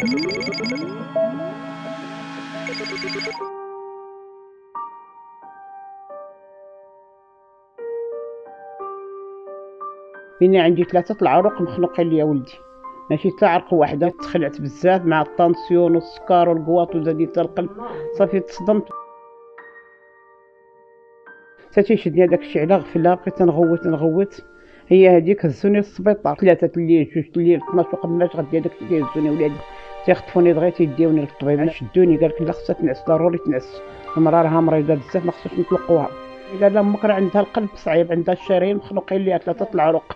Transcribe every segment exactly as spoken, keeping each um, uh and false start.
بيني عندي ثلاثة العروق مخلوقين ليا ولدي، ماشي تا عرق واحدة. تخلعت بزاف مع الطنسيون والسكر والقواط وزادي حتى القلب، صافي تصدمت حتى تيشدني هداك الشيء على غفلة. بقيت نغوت نغوت، هي هذيك هزوني للسبيطار ثلاثة الليل جوج الليل اثناش قبلاش غدي هذاك الشيء تيهزوني ولادي، تيخطفوني دغيا تيديوني للطبيب. شدوني قال لك لا خصها تنعس، ضروري تنعس، المراه راها مريضة بزاف ما خصوش نطلقوها. قال لها امك راه عندها القلب صعيب، عندها الشرايين مخلوقين ليها ثلاثة العروق.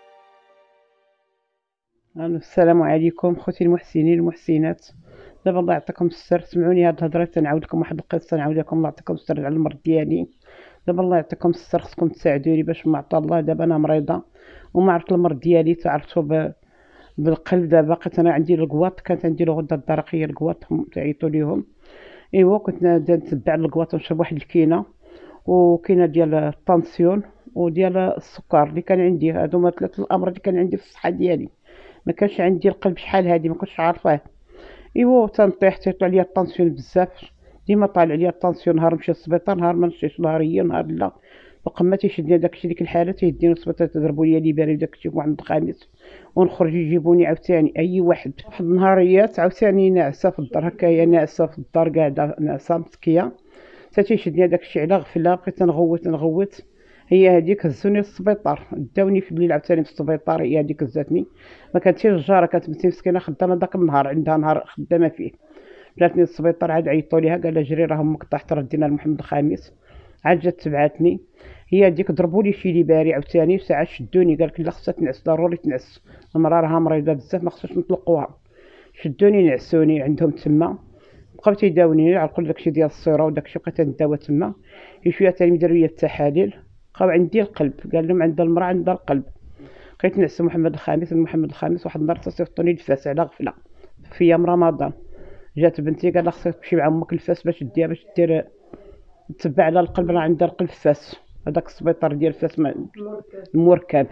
السلام عليكم خوتي المحسنين المحسنات، دابا الله يعطيكم السر. سمعوني هاد الهضره تنعاود لكم واحد القصه، نعاود لكم الله يعطيكم السر على المرض ديالي. دابا الله يعطيكم السر، خصكم تساعدوني باش ما عطا الله. دابا انا مريضه وما عرفت المرض ديالي، تعرفتو ب... بالقلب. دابا بقيت انا عندي القواط، كانت عندي الغده الدرقيه القواط تعيطوا ليهم. ايوا كنت نتبع القواط ونشرب واحد الكينه، وكاينه ديال الطنسيون وديال السكر اللي كان عندي. هادو هما ثلاث الامراض اللي كان عندي في الصحه ديالي. ما كانش عندي القلب شحال هادي، ما كنتش عارفاه. ايوا تنطيح تيطلع ليا الطنسيون بزاف، ديما طالع ليا الطنسيون. نهار نمشي للسبيطار، نهار ما نمشيش، نهار هي نهار لا. وقما تيشدني داكشي، ديك الحاله تيديني للسبيطار، تضربوا ليا ليباري داكشي واحد الخميس، ونخرج يجيبوني عاوتاني اي واحد. واحد النهاريات عاوتاني ناعسه في الدار، هكايا ناعسه في الدار قاعده ناعسه مسكيه، حتى تيشدني هداك الشيء على غفله. بقيت نغوت نغوت، هي هذيك هزوني للسبيطار، داوني في الليل عاوتاني في السبيطار. هي هذيك هزاتني، ما كانتش الجاره، كانت بنتي مسكينه خدامه داك النهار، عندها نهار خدامه فيه. جاتني للسبيطار، عاد عيطوا ليها، قال لها جري راه امك طاحت، ردينا لمحمد الخامس. عاد جات تبعاتني، هي هذيك ضربوا لي شي ليباري عاوتاني، ساعه شدوني قال لك لا خصها تنعس، ضروري تنعس، المراه راها مريضه بزاف ما خصوش نطلقوها. شدوني نعسوني عندهم تما، بقاو تيداوني يعرقوا داكشي ديال الصيره وداكشي، بقيت نداوى تما. شي شويه تاني داروا لي التحاليل، بقاو عندي القلب، قال لهم عند المراه عندها القلب. بقيت نعس محمد الخامس محمد الخامس. واحد النهار تصيفطوني لفاس على غفله في ايام رمضان. جات بنتي قال لها خصك تمشي مع امك لفاس باش ديها باش دير تتبع على القلب، راه عندها القلب في فاس، هذاك السبيطار ديال فاس المركب.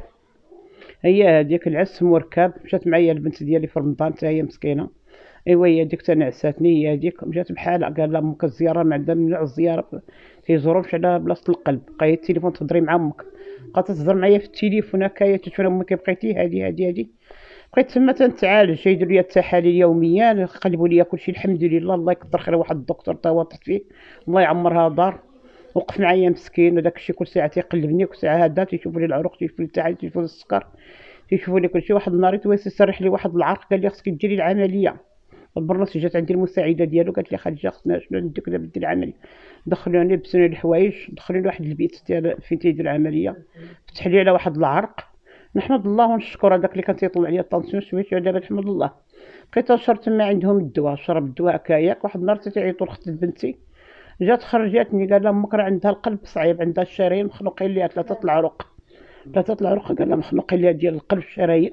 هي هذيك العس مركب. مشات معايا البنت ديالي في رمضان حتى هي مسكينه. ايوا هي ديك تنعساتني، هي هذيك جات بحالها. قال لها امك الزياره ما عندها ممنوع الزياره، تيزوروش على بلاصه القلب. بقاي التليفون تهضري مع امك، بقات تهضر معايا في التليفون هكايا، تشوف امك بقيتي هادي هادي هادي. بقيت تما تنتعالج، يديروا لي التحاليل يوميا، يقلبوا لي كلشي الحمد لله. الله يكثر خير، واحد الدكتور تا هو طحت فيه، الله يعمرها دار، وقف معايا مسكين. وداك الشيء كل ساعه تيقلبني، كل ساعه هذا تيشوفوا لي العروق، تيشوفوا لي التحاليل، تيشوفوا لي السكر، تيشوفوا لي كلشي. واحد النهار تويسي سرح لي واحد العرق، قال لي خصك ديري العمليه. البرنس جات عندي المساعده ديالو، قالت لي خرجي خصنا شنو نديك دابا دير العمليه. دخلوني لبسوني الحوايج، دخلوني لواحد البيت ديال فين تيدير العمليه، فتح لي على واحد العرق. نحمد الله ونشكر، هذاك اللي كان تيطلع عليا الطنسيون شويه شويه، دابا نحمد الله. بقيت نشرب تما عندهم الدواء، شرب الدواء هكاياك. واحد النهار تيعيطوا لخت بنتي، جات خرجاتني، قال لها امك راه عندها القلب صعيب، عندها الشرايين مخلوقين ليها ثلاثه العروق. ثلاثه العروق قال لها مخلوقين ليها ديال القلب الشرايين.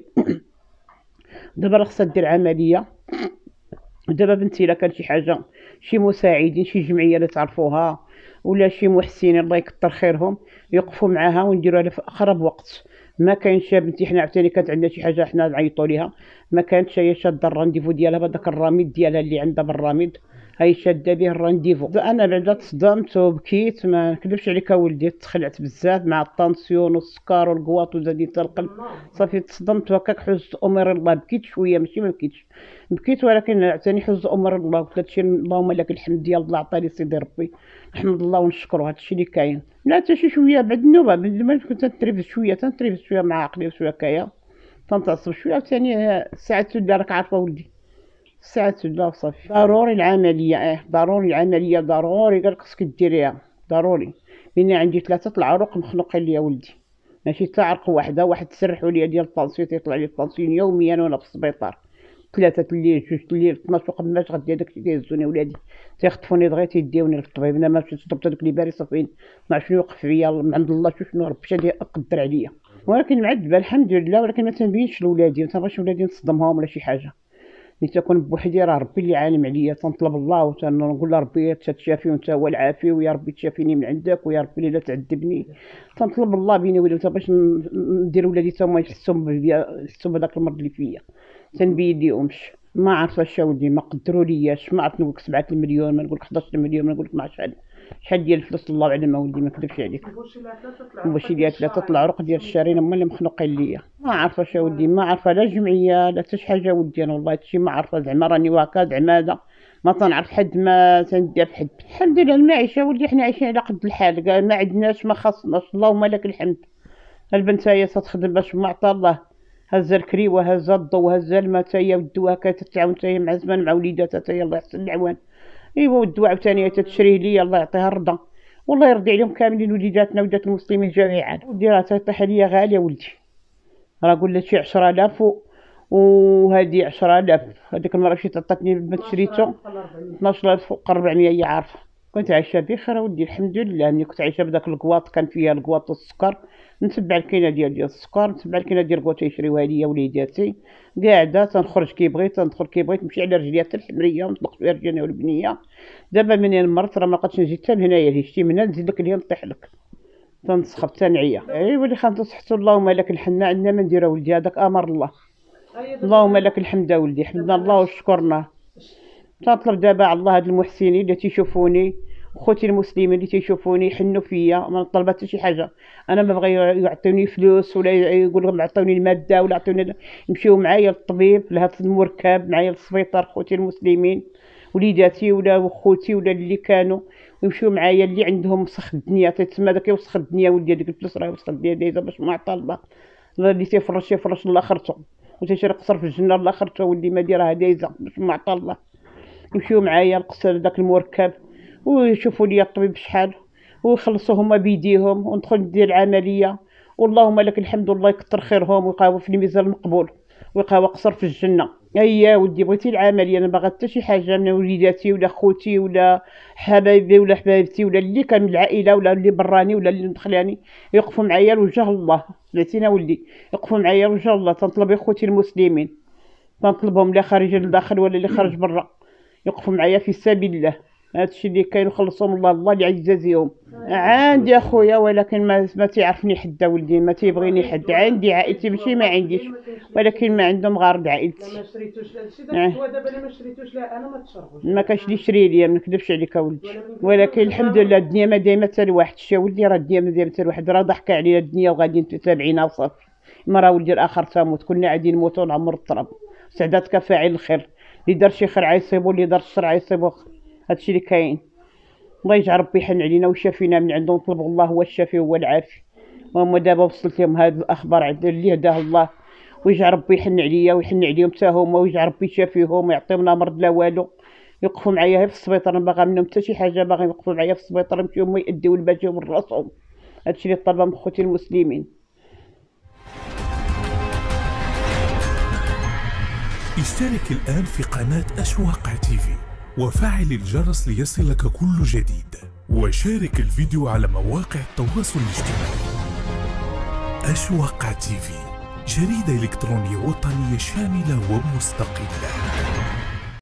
دابا راه خصها دير عمليه. دابا بنتي الا كان شي حاجه، شي مساعدين، شي جمعيه اللي تعرفوها ولا شي محسنين الله يكثر خيرهم، يوقفوا معاها ونديروها لها في اقرب وقت. ما كاينش بنتي، حنا عاوتاني كانت عندنا شي حاجه حنا نعيطوا ليها، ما كانتش هي شاده الرانديفو ديالها بهذاك الراميد ديالها اللي عندها بالراميد، هاي شاده به الرانديفو. انا بعدا تصدمت وبكيت، ما نكذبش عليك اولدي، تخلعت بزاف مع الطنسيون والسكر والقواط وزادي حتى القلب. صافي تصدمت وهكاك، حزت امر الله. بكيت شويه ماشي ما بكيتش، بكيت ولكن عاوتاني حز امر الله. قلت هادشي اللهم لك الحمد ديال الله عطاني سيدي ربي، نحمد الله ونشكرو، هادشي اللي كاين. لا حتى شي شويه بعد النوبه، بعد ما كنت تنترفز شويه تنترفز شويه مع عقلي وشويه هكايا، تنتعصب شويه. عاوتاني الساعه تولي، راك عارفه ولدي الساعه تولي وصافي. ضروري العمليه، اه ضروري العمليه، ضروري قالك خصك ديريها ضروري. لان عندي ثلاثه العروق مخلوقين ليا ولدي، ماشي تا عرق واحده. واحد تسرحوا لي ديال الطنسيون، تيطلع لي الطنسيون يوميا وانا في السبيطار. ثلاثة الليل جوج الليل اثناش قبلاش غدي هذاك الشيء تيهزوني ولادي، تيخطفوني دغيا تيديوني للطبيب. انا ما مشيت ضربت هذوك لي باري صافيين، ما عرف شنو يوقف فيا من عند الله، شوف شنو ربي شادي قدر عليا. ولكن معذبه الحمد لله، ولكن ما تنبينش لولادي، ما تنبغيش ولادي نصدمهم ولا شي حاجه. ملي تكون بوحدي راه ربي اللي عالم عليا، تنطلب الله وتنقول له ربي تشافي وانت هو العافي، ويا ربي تشافيني من عندك، ويا ربي لا تعذبني. تنطلب الله بيني وبين، باش ندير ولادي تا هما يحسوا بيا، يحسوا بهذاك المرض اللي فيا، تنبين ليهمش. ما عارفه ولدي، ما قدروا لياش، ما عرفت نقولك سبعة المليون، ما نقولك حداش المليون، ما نقولك ما شحال شحال ديال الفلوس، الله اعلم اولدي ما نكذبش عليك. البوشيلات لا تطلع عروق ديال الشارين هما اللي مخنوقين ليا. ما عارفه ولدي، ما عارفه لا جمعيه لا حتى شي حاجه ولدي، انا والله هادشي ما عارفه، زعما راني واكا زعما هذا ما تنعرف حد، ما تندير في حد. الحمد لله المعيشه ولدي، حنا عايشين على قد الحال، كاع ما عندناش ما خاصناش، اللهم لك الحمد. البنت هي تخدم باش ما عطا الله، هزا الكريوه هزا الضو هزا الماء تاهي ودوها كتتعاون تاهي مع زمان مع وليداتها تاهي الله يحسن العوان. ايوا ودو عاوتاني تتشريه ليا الله يعطيها الرضا، والله يرضي عليهم كاملين وليداتنا وليدات المسلمين جميعا. ودي راه تيطيح عليا غاليه ولدي، راه قول شي عشرة آلاف وهادي عشرة آلاف، هذيك المره مشيت عطاتني البنت شريتو اثناش ألف فوق أربعمية هي عارفه. كنت عايشه بخير ولدي الحمد لله، ملي كنت عايشه بداك الكواط كان فيها الكواط والسكر، نتبع الكاينه ديال ديال السكر، نتبع الكاينه ديال الكواط تيشريوها ليا وليداتي، قاعده تنخرج كي بغيت تندخل كي بغيت، نمشي على رجليا حتى الحمريه ونطلق فيها رجليا والبنيه. دابا منين مرت راه ما بقاتش نجي حتى لهنايا، اللي شتي من هنا نزيد لك لهنا نطيح لك، تنسخف تنعيا. ايوا اللي خانت صحته اللهم لك الحنا، عندنا ما نديرو ولدي، هذاك امر الله. اللهم لك الحمد ولدي، حمدنا الله وشكرنا. تنطلب دابا على الله هاد المحسنين اللي تيشوفوني، خوتي المسلمين اللي تيشوفوني يحنوا فيا، ما نطلب حتى شي حاجه، انا ما بغي يعطيوني فلوس ولا يقولوا لهم عطيوني الماده ولا عطيوني، يمشيو معايا للطبيب لهاد المركب، معايا للسبيطار خوتي المسلمين وليداتي ولا خوتي ولا اللي كانوا، ويمشيو معايا اللي عندهم وسخ الدنيا، تيتسمى داك يوسخ الدنيا ولدي، هذيك الفلوس راه وسخ الدنيا دايزه باش ما عطا الله، اللي تيفرش تيفرش لاخرته وتيشري قصر في الجنه لاخرته ولدي، ما ديرها دايزه باش ما عطا الله. يمشيو معايا لقصر داك المركب ويشوفوا لي الطبيب شحال ويخلصوا هما بيديهم وندخل ندير العمليه، واللهم لك الحمد الله يكثر خيرهم ويقاو في الميزان المقبول ويقاو قصر في الجنه. ايا ودي بغيتي العمليه، انا باغا حتى شي حاجه من وليداتي ولا خوتي ولا حبايبي ولا حبايبتي ولا اللي كان من العائله ولا اللي براني ولا اللي مدخلاني يوقفوا معايا لوجه الله. سمعتينا ولدي، يوقفوا معايا لوجه الله. تنطلب خوتي المسلمين، تنطلبهم لا خارج لداخل ولا اللي خارج برا، يوقفوا معايا في سبيل الله. هادشي اللي كاين وخلصهم الله، الله اللي يجازيهم. عندي اخويا ولكن ما ما تيعرفني حدا ولدي، ما تيبغيني حد. عندي عائلتي ماشي ما عنديش، ولكن ما عندهم غير عائلتي. ما شريتوش هادشي داك الدواء دابا انا ما شريتوش، لا انا ما تشربوش، ما كاش اللي يشري ليا، ما نكذبش عليك ولدي، ولكن الحمد لله الدنيا ما دايما حتى لواحد. شتي ولدي راه الدنيا ما دايما حتى لواحد، راه ضحكه علينا الدنيا وغاديين تابعينا وصافي. مرا ولدي الاخر تموت، كنا غادي نموتوا نعمر التراب، سعداتك فاعل الخير، اللي دار شي خير عيصيبو، اللي دار الشر عيصيبو. هادشي اللي كاين. الله يجعل ربي يحن علينا ويشافينا من عنده، نطلبوا الله هو الشافي هو العافي. وهما دابا وصلت لهم هاد الاخبار عند اللي هداه الله، ويجعل ربي يحن عليا ويحن عليهم حتى هما، ويجعل ربي يشافيهم ويعطيهم مرض لا والو. يوقفوا معايا في السبيطار، ما باغا منهم حتى شي حاجه، باغي يوقفوا معايا في السبيطار يمشيو هما يأديو الباجيهم من راسهم. هادشي اللي طالبه من خوتي المسلمين. اشترك الآن في قناة أشواق تيفي وفعل الجرس ليصلك كل جديد، وشارك الفيديو على مواقع التواصل الاجتماعي. أشواق تيفي، جريدة إلكترونية وطنية شاملة ومستقلة.